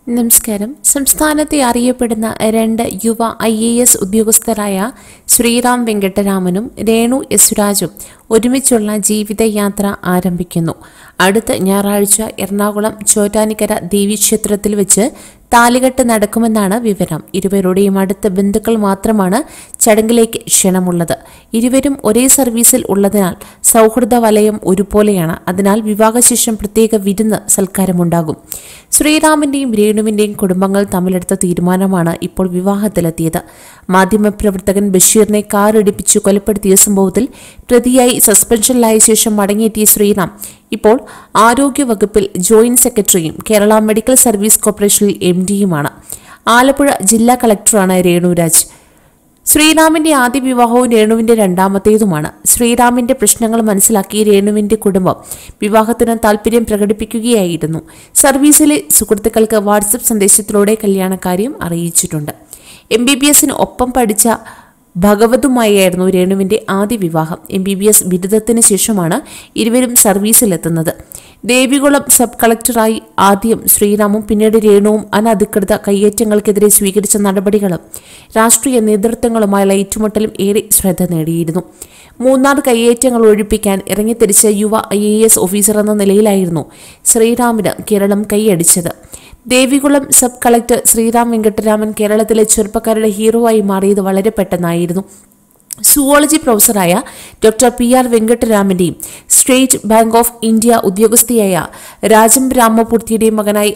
നമസ്കാരം. സംസ്ഥാനത്തെ അറിയപ്പെടുന്ന രണ്ട് യുവ IAS ഉദ്യോഗസ്ഥരായ ശ്രീറാം വെങ്കിട്ടരാമനും രേണു യസുരാജും ഒരുമിച്ചുള്ള ജീവിതയാത്ര ആരംഭിക്കുന്നു. അടുത്ത ഞായറാഴ്ച എറണാകുളം ചോറ്റാനിക്കര ദേവീക്ഷേത്രത്തിൽ വെച്ച് താലികെട്ട് നടക്കുമെന്നാണ് വിവരം. ഇരുവരുടെയും അടുത്ത ബന്ധുക്കൾ മാത്രമാണ് ചടങ്ങിലേക്ക് ക്ഷണമുള്ളത്. ഇരുവരും ഒരേ സർവീസിൽ ഉള്ളതിനാൽ സൗഹൃദ വലയം ഒരുപോലെയാണ്. അതിനാൽ വിവാഹശേഷം പ്രത്യേക വിരുന്ന് സൽക്കാരമുണ്ടാകും. ശ്രീറാമിന്റെയും രേണുവിന്റെയും കുടുംബങ്ങൾ തമ്മിലെടുത്ത തീരുമാനമാണ് ഇപ്പോൾ വിവാഹത്തിലെത്തിയത്. മാധ്യമപ്രവർത്തകൻ ബഷീറിനെ കാറിടിപ്പിച്ചു കൊലപ്പെടുത്തിയ സംഭവത്തിൽ പ്രതിയായി സസ്പെൻഷനിലായ ശേഷം മടങ്ങിയെത്തിയ ശ്രീറാം ഇപ്പോൾ ആരോഗ്യവകുപ്പിൽ ജോയിന്റ് സെക്രട്ടറിയും കേരള മെഡിക്കൽ സർവീസ് കോർപ്പറേഷനിൽ MDയുമാണ്. ആലപ്പുഴ ജില്ലാ കളക്ടറാണ് രേണുരാജ്. ശ്രീറാമിന്റെ ആദ്യ വിവാഹവും രേണുവിന്റെ രണ്ടാമത്തേതുമാണ്. ശ്രീറാമിന്റെ പ്രശ്നങ്ങൾ മനസ്സിലാക്കി രേണുവിന്റെ കുടുംബം വിവാഹത്തിന് താൽപര്യം പ്രകടിപ്പിക്കുകയായിരുന്നു. സർവീസിലെ സുഹൃത്തുക്കൾക്ക് വാട്സപ്പ് സന്ദേശത്തിലൂടെ കല്യാണക്കാര്യം അറിയിച്ചിട്ടുണ്ട്. MBBSന് ഒപ്പം പഠിച്ച ഭഗവതുമായിരുന്നു രേണുവിന്റെ ആദ്യ വിവാഹം. MBBS ബിരുദത്തിന് ശേഷമാണ് ഇരുവരും സർവീസിലെത്തുന്നത്. ദേവികുളം സബ് കളക്ടറായി ആദ്യം ശ്രീറാമും പിന്നീട് രേണുവും അനധികൃത കയ്യേറ്റങ്ങൾക്കെതിരെ സ്വീകരിച്ച നടപടികളും രാഷ്ട്രീയ നേതൃത്വങ്ങളുമായുള്ള ഏറ്റുമുട്ടലും ഏറെ ശ്രദ്ധ നേടിയിരുന്നു. മൂന്നാർ കയ്യേറ്റങ്ങൾ ഒഴിപ്പിക്കാൻ ഇറങ്ങിത്തിരിച്ച യുവ IAS ഓഫീസർ എന്ന നിലയിലായിരുന്നു ശ്രീറാമിന് കേരളം കൈയടിച്ചത്. ദേവികുളം സബ് കളക്ടർ ശ്രീറാം വെങ്കിട്ടരാമൻ കേരളത്തിലെ ചെറുപ്പക്കാരുടെ ഹീറോയായി മാറിയത് വളരെ പെട്ടെന്നായിരുന്നു. സുവോളജി പ്രൊഫസറായ ഡോക്ടർ PR വെങ്കിട്ടരാമന്റെയും സ്റ്റേറ്റ് ബാങ്ക് ഓഫ് ഇന്ത്യ ഉദ്യോഗസ്ഥയായ രാജം രാമപൂർത്തിയുടെയും മകനായി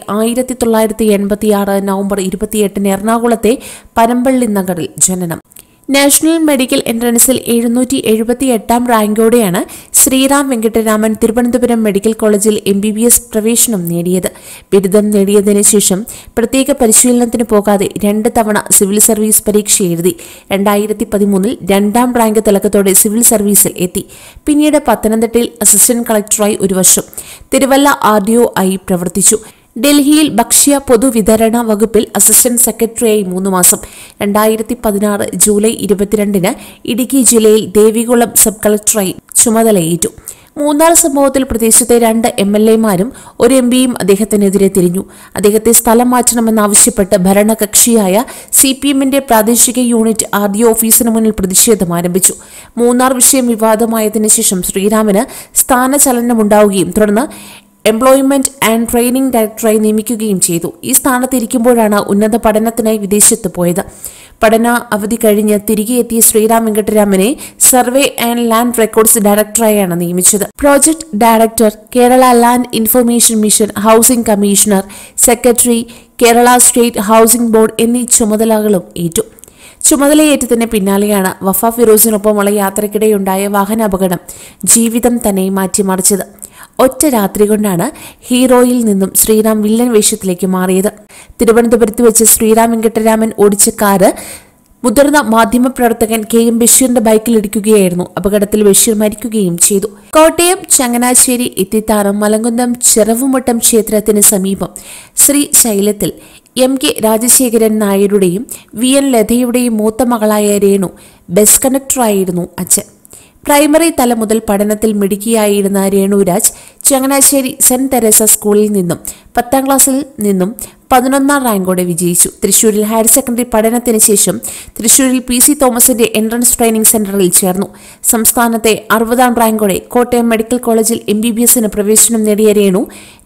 1986 നവംബർ 28 എറണാകുളത്തെ പനമ്പള്ളി നഗറിൽ ജനനം. നാഷണൽ മെഡിക്കൽ എൻട്രൻസിൽ 778 റാങ്കോടെയാണ് ശ്രീറാം വെങ്കിട്ടരാമൻ തിരുവനന്തപുരം മെഡിക്കൽ കോളേജിൽ MBBS പ്രവേശനം നേടിയത്. ബിരുദം നേടിയതിനു ശേഷം പ്രത്യേക പരിശീലനത്തിന് പോകാതെ 2 തവണ സിവിൽ സർവീസ് പരീക്ഷ എഴുതി. 2013 2ാം റാങ്ക് തിലകത്തോടെ സിവിൽ സർവീസിൽ എത്തി. പിന്നീട് പത്തനംതിട്ടയിൽ അസിസ്റ്റന്റ് കളക്ടറായി 1 വർഷം, തിരുവല്ല RDO ആയി പ്രവർത്തിച്ചു. ഡൽഹിയിൽ ഭക്ഷ്യ പൊതുവിതരണ വകുപ്പിൽ അസിസ്റ്റന്റ് സെക്രട്ടറിയായി 3 മാസം. 2016 ജൂലൈ 22 ഇടുക്കി ജില്ലയിൽ ദേവികുളം സബ് കളക്ടറായി ചുമതലയേറ്റു. മൂന്നാർ സംഭവത്തിൽ പ്രദേശത്തെ 2 MLAമാരും 1 MPയും അദ്ദേഹത്തിനെതിരെ തിരിഞ്ഞു. അദ്ദേഹത്തെ സ്ഥലം മാറ്റണമെന്നാവശ്യപ്പെട്ട് ഭരണകക്ഷിയായ CPMന്റെ പ്രാദേശിക യൂണിറ്റ് RDO ഓഫീസിന് മുന്നിൽ പ്രതിഷേധം ആരംഭിച്ചു. മൂന്നാർ വിഷയം വിവാദമായതിനു ശേഷം ശ്രീറാമിന് സ്ഥാനചലനമുണ്ടാവുകയും തുടർന്ന് എംപ്ലോയ്മെന്റ് ആൻഡ് ട്രെയിനിംഗ് ഡയറക്ടറായി നിയമിക്കുകയും ചെയ്തു. ഈ സ്ഥാനത്തിരിക്കുമ്പോഴാണ് ഉന്നത പഠനത്തിനായി വിദേശത്ത് പോയത്. പഠന അവധി കഴിഞ്ഞ് തിരികെ എത്തിയ ശ്രീറാം വെങ്കിട്ടരാമനെ സർവേ ആൻഡ് ലാൻഡ് റെക്കോർഡ്സ് ഡയറക്ടറായാണ് നിയമിച്ചത്. Project director, Kerala land information mission, housing commissioner, secretary, Kerala state housing board എന്നീ ചുമതലകളും ഏറ്റു. ചുമതലയേറ്റതിന് പിന്നാലെയാണ് വഫ ഫിറോസിനൊപ്പമുള്ള യാത്രയ്ക്കിടെയുണ്ടായ വാഹനാപകടം ജീവിതം തന്നെ മാറ്റിമറിച്ചത്. ഒറ്റ രാത്രി കൊണ്ടാണ് ഹീറോയിൽ നിന്നും ശ്രീറാം വില്ലൻ വേഷത്തിലേക്ക് മാറിയത്. തിരുവനന്തപുരത്ത് വെച്ച് ശ്രീറാം വെങ്കിട്ടരാമൻ ഓടിച്ച കാറ് മുതിർന്ന മാധ്യമപ്രവർത്തകൻ KM ബഷീറിന്റെ ബൈക്കിലിടിക്കുകയായിരുന്നു. അപകടത്തിൽ ബഷീർ മരിക്കുകയും ചെയ്തു. കോട്ടയം ചങ്ങനാശ്ശേരി ഇത്തിത്താറം മലങ്കുന്നം ചെറവുമട്ടം ക്ഷേത്രത്തിന് സമീപം ശ്രീശൈലത്തിൽ MK രാജശേഖരൻ നായരുടെയും VN ലതയുടെയും മൂത്ത മകളായ രേണു ബസ് കണ്ടക്ടറായിരുന്നു അച്ഛൻ. പ്രൈമറി തലം മുതൽ പഠനത്തിൽ മിടുക്കിയായിരുന്ന രേണുരാജ് ചങ്ങനാശ്ശേരി സെന്റ് തെരേസ സ്കൂളിൽ നിന്നും 10ാം ക്ലാസ്സിൽ നിന്നും 11ാം റാങ്കോടെ വിജയിച്ചു. തൃശൂരിൽ ഹയർ സെക്കൻഡറി പഠനത്തിന് ശേഷം തൃശൂരിൽ PC തോമസിന്റെ എൻട്രൻസ് ട്രെയിനിംഗ് സെന്ററിൽ ചേർന്നു. സംസ്ഥാനത്തെ 60ാം റാങ്കോടെ കോട്ടയം മെഡിക്കൽ കോളേജിൽ MBBSന് പ്രവേശനം നേടിയ രേണു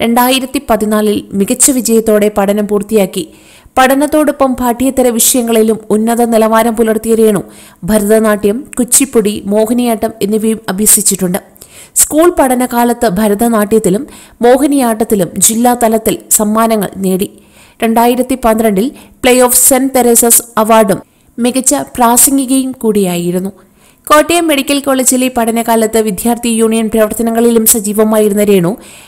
2014 മികച്ച വിജയത്തോടെ പഠനം പൂർത്തിയാക്കി. പഠനത്തോടൊപ്പം പാഠ്യേതര വിഷയങ്ങളിലും ഉന്നത നിലവാരം പുലർത്തിയ രേണു ഭരതനാട്യം, കുച്ചിപ്പുടി, മോഹിനിയാട്ടം എന്നിവയും അഭ്യസിച്ചിട്ടുണ്ട്. സ്കൂൾ പഠനകാലത്ത് ഭരതനാട്യത്തിലും മോഹിനിയാട്ടത്തിലും ജില്ലാ തലത്തിൽ സമ്മാനങ്ങൾ നേടി. 2012 പ്ലേ ഓഫ് സെന്റ് തെരേസസ് അവാർഡും മികച്ച പ്രാസംഗികയും കൂടിയായിരുന്നു. കോട്ടയം മെഡിക്കൽ കോളേജിലെ പഠനകാലത്ത് വിദ്യാർത്ഥി യൂണിയൻ പ്രവർത്തനങ്ങളിലും സജീവമായിരുന്ന രേണു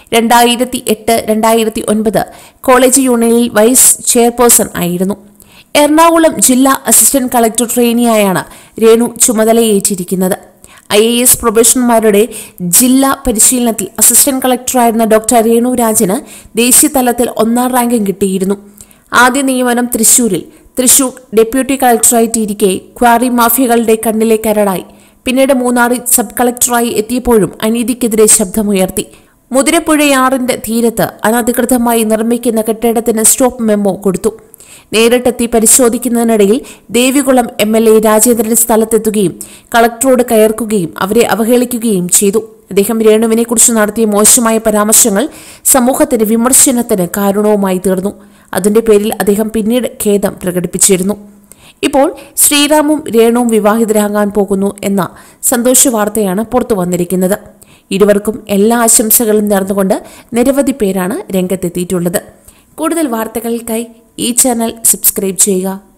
2008-2009 കോളേജ് യൂണിയനിൽ വൈസ് ചെയർപേഴ്സൺ ആയിരുന്നു. എറണാകുളം ജില്ലാ അസിസ്റ്റന്റ് കളക്ടർ ട്രെയിനിയായാണ് രേണു ചുമതലയേറ്റിരിക്കുന്നത്. IAS പ്രൊബേഷണർമാരുടെ ജില്ലാ പരിശീലനത്തിൽ അസിസ്റ്റന്റ് കളക്ടറായിരുന്ന ഡോക്ടർ രേണുരാജിന് ദേശീയ തലത്തിൽ 1ാം റാങ്കും കിട്ടിയിരുന്നു. ആദ്യ നിയമനം തൃശൂർ ഡെപ്യൂട്ടി കളക്ടറായിട്ടിരിക്കെ ക്വാറി മാഫിയകളുടെ കണ്ണിലെ കരടായി. പിന്നീട് മൂന്നാറിൽ സബ് കളക്ടറായി എത്തിയപ്പോഴും അനീതിക്കെതിരെ ശബ്ദമുയർത്തി. മുതിരപ്പുഴയാറിന്റെ തീരത്ത് അനധികൃതമായി നിർമ്മിക്കുന്ന കെട്ടിടത്തിന് സ്റ്റോപ്പ് മെമ്മോ കൊടുത്തു. നേരിട്ടെത്തി പരിശോധിക്കുന്നതിനിടയിൽ ദേവികുളം MLA രാജേന്ദ്രൻ സ്ഥലത്തെത്തുകയും കളക്ടറോട് കയർക്കുകയും അവരെ അവഹേളിക്കുകയും ചെയ്തു. അദ്ദേഹം രേണുവിനെക്കുറിച്ച് നടത്തിയ മോശമായ പരാമർശങ്ങൾ സമൂഹത്തിന്റെ വിമർശനത്തിന് കാരണവുമായി തീർന്നു. അതിന്റെ പേരിൽ അദ്ദേഹം പിന്നീട് ഖേദം പ്രകടിപ്പിച്ചിരുന്നു. ഇപ്പോൾ ശ്രീറാമും രേണുവും വിവാഹിതരാകാൻ പോകുന്നു എന്ന സന്തോഷ വാർത്തയാണ് പുറത്തു വന്നിരിക്കുന്നത്. ഇരുവർക്കും എല്ലാ ആശംസകളും നേർന്നുകൊണ്ട് നിരവധി പേരാണ് രംഗത്തെത്തിയിട്ടുള്ളത്. കൂടുതൽ വാർത്തകൾക്കായി ഈ ചാനൽ സബ്സ്ക്രൈബ് ചെയ്യുക.